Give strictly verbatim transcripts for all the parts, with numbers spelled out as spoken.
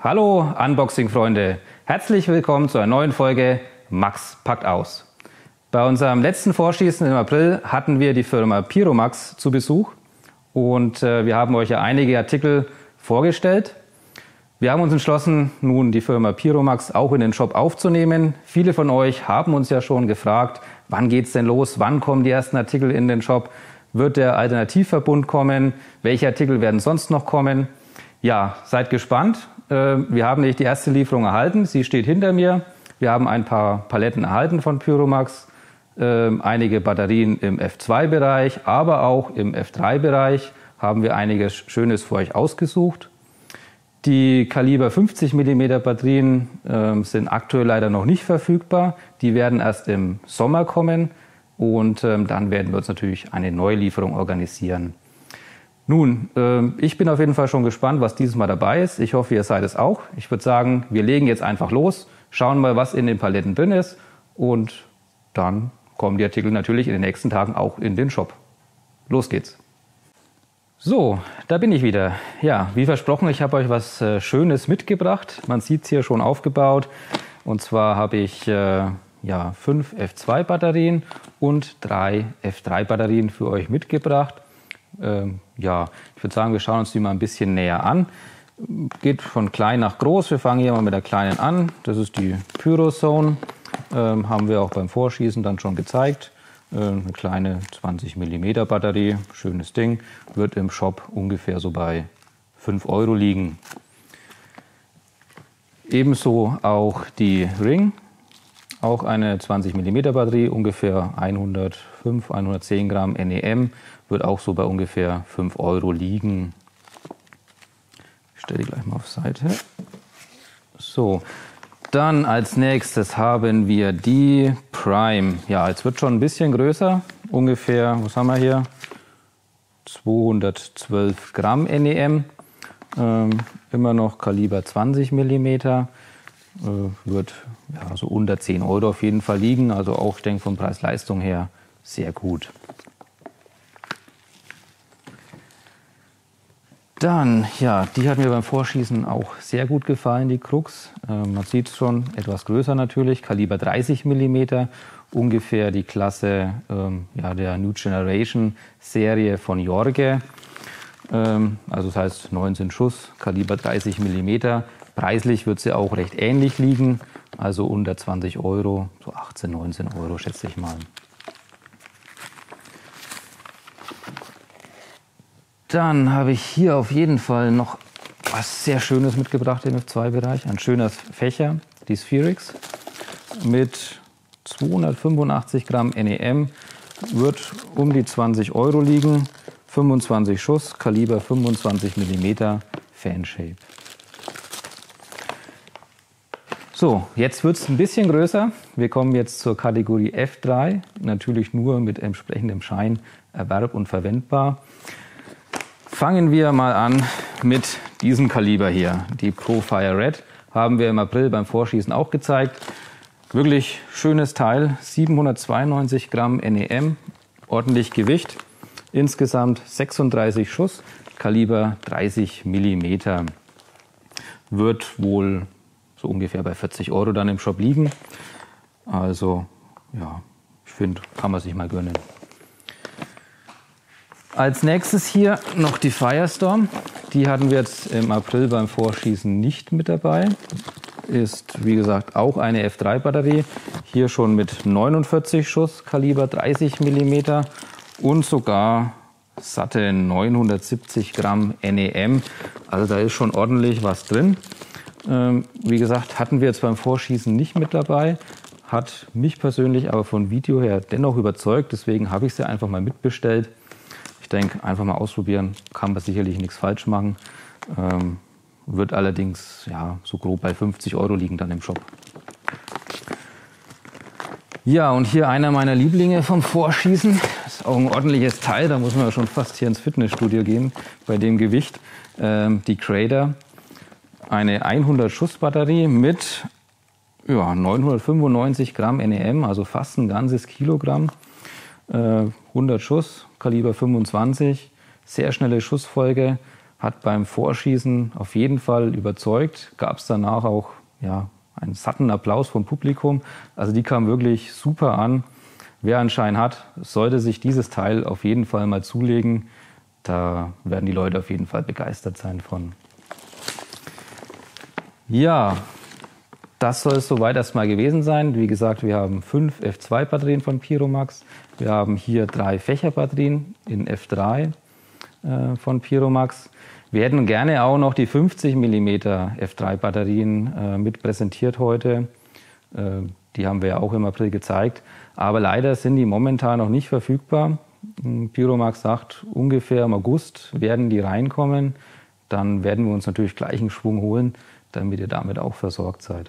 Hallo Unboxing-Freunde, herzlich willkommen zu einer neuen Folge Max packt aus. Bei unserem letzten Vorschießen im April hatten wir die Firma Piromax zu Besuch und äh, wir haben euch ja einige Artikel vorgestellt. Wir haben uns entschlossen, nun die Firma Piromax auch in den Shop aufzunehmen. Viele von euch haben uns ja schon gefragt, wann geht's denn los, wann kommen die ersten Artikel in den Shop, wird der Alternativverbund kommen, welche Artikel werden sonst noch kommen? Ja, seid gespannt. Wir haben nicht die erste Lieferung erhalten, sie steht hinter mir. Wir haben ein paar Paletten erhalten von Piromax, einige Batterien im F zwei Bereich, aber auch im F drei Bereich haben wir einiges Schönes für euch ausgesucht. Die Kaliber fünfzig Millimeter Batterien äh, sind aktuell leider noch nicht verfügbar. Die werden erst im Sommer kommen und äh, dann werden wir uns natürlich eine Neulieferung organisieren. Nun, äh, ich bin auf jeden Fall schon gespannt, was dieses Mal dabei ist. Ich hoffe, ihr seid es auch. Ich würde sagen, wir legen jetzt einfach los, schauen mal, was in den Paletten drin ist und dann kommen die Artikel natürlich in den nächsten Tagen auch in den Shop. Los geht's! So, da bin ich wieder. Ja, wie versprochen, ich habe euch was äh, Schönes mitgebracht. Man sieht es hier schon aufgebaut. Und zwar habe ich äh, ja, fünf F zwei Batterien und drei F drei Batterien für euch mitgebracht. Ähm, ja, ich würde sagen, wir schauen uns die mal ein bisschen näher an. Geht von klein nach groß. Wir fangen hier mal mit der kleinen an. Das ist die Pyrozone. Ähm, haben wir auch beim Vorschießen dann schon gezeigt. Eine kleine zwanzig Millimeter Batterie, schönes Ding, wird im Shop ungefähr so bei fünf Euro liegen. Ebenso auch die Ring, auch eine zwanzig Millimeter Batterie, ungefähr hundertfünf, hundertzehn Gramm N E M, wird auch so bei ungefähr fünf Euro liegen. Ich stelle die gleich mal auf Seite. So. Dann als nächstes haben wir die Prime. Ja, jetzt wird schon ein bisschen größer. Ungefähr, was haben wir hier? zweihundertzwölf Gramm N E M. Ähm, immer noch Kaliber zwanzig Millimeter. Äh, wird ja, so unter zehn Euro auf jeden Fall liegen. Also auch, ich denke, von Preis-Leistung her sehr gut. Dann, ja, die hat mir beim Vorschießen auch sehr gut gefallen, die Crux. Ähm, man sieht es schon, etwas größer natürlich, Kaliber dreißig Millimeter, ungefähr die Klasse ähm, ja, der New Generation Serie von Jorge. Ähm, also das heißt neunzehn Schuss, Kaliber dreißig Millimeter. Preislich wird sie auch recht ähnlich liegen, also unter zwanzig Euro, so achtzehn, neunzehn Euro schätze ich mal. Dann habe ich hier auf jeden Fall noch was sehr Schönes mitgebracht im F zwei Bereich. Ein schöner Fächer, die Spherix mit zweihundertfünfundachtzig Gramm N E M, wird um die zwanzig Euro liegen, fünfundzwanzig Schuss, Kaliber fünfundzwanzig Millimeter, Fanshape. So, jetzt wird es ein bisschen größer. Wir kommen jetzt zur Kategorie F drei, natürlich nur mit entsprechendem Schein, Erwerb und verwendbar. Fangen wir mal an mit diesem Kaliber hier. Die Profire Red haben wir im April beim Vorschießen auch gezeigt. Wirklich schönes Teil, siebenhundertzweiundneunzig Gramm N E M, ordentlich Gewicht. Insgesamt sechsunddreißig Schuss, Kaliber dreißig Millimeter. Wird wohl so ungefähr bei vierzig Euro dann im Shop liegen. Also ja, ich finde, kann man sich mal gönnen. Als nächstes hier noch die Firestorm. Die hatten wir jetzt im April beim Vorschießen nicht mit dabei. Ist, wie gesagt, auch eine F drei Batterie. Hier schon mit neunundvierzig Schuss, Kaliber dreißig Millimeter und sogar satte neunhundertsiebzig Gramm N E M. Also da ist schon ordentlich was drin. Ähm, wie gesagt, hatten wir jetzt beim Vorschießen nicht mit dabei. Hat mich persönlich aber von Video her dennoch überzeugt. Deswegen habe ich sie einfach mal mitbestellt. Ich denke, einfach mal ausprobieren, kann man sicherlich nichts falsch machen. Ähm, wird allerdings ja, so grob bei fünfzig Euro liegen dann im Shop. Ja, und hier einer meiner Lieblinge vom Vorschießen. Das ist auch ein ordentliches Teil, da muss man ja schon fast hier ins Fitnessstudio gehen bei dem Gewicht. Ähm, die Crater, eine hundert Schuss Batterie mit ja, neunhundertfünfundneunzig Gramm N E M, also fast ein ganzes Kilogramm. Äh, hundert Schuss, Kaliber fünfundzwanzig, sehr schnelle Schussfolge, hat beim Vorschießen auf jeden Fall überzeugt. Gab es danach auch ja, einen satten Applaus vom Publikum. Also die kam wirklich super an. Wer einen Schein hat, sollte sich dieses Teil auf jeden Fall mal zulegen. Da werden die Leute auf jeden Fall begeistert sein von. Ja, das soll es soweit erstmal gewesen sein. Wie gesagt, wir haben fünf F zwei Batterien von Piromax. Wir haben hier drei Fächerbatterien in F drei äh, von Piromax. Wir hätten gerne auch noch die fünfzig Millimeter F drei Batterien äh, mit präsentiert heute. Äh, die haben wir ja auch im April gezeigt. Aber leider sind die momentan noch nicht verfügbar. Piromax sagt, ungefähr im August werden die reinkommen. Dann werden wir uns natürlich gleich einen Schwung holen, damit ihr damit auch versorgt seid.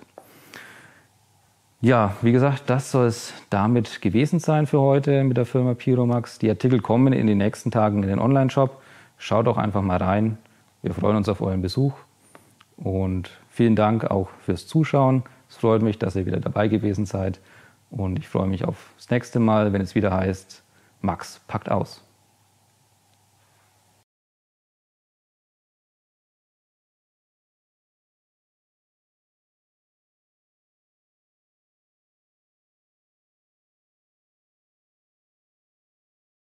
Ja, wie gesagt, das soll es damit gewesen sein für heute mit der Firma Piromax. Die Artikel kommen in den nächsten Tagen in den Online-Shop. Schaut doch einfach mal rein. Wir freuen uns auf euren Besuch. Und vielen Dank auch fürs Zuschauen. Es freut mich, dass ihr wieder dabei gewesen seid. Und ich freue mich aufs nächste Mal, wenn es wieder heißt, Max packt aus.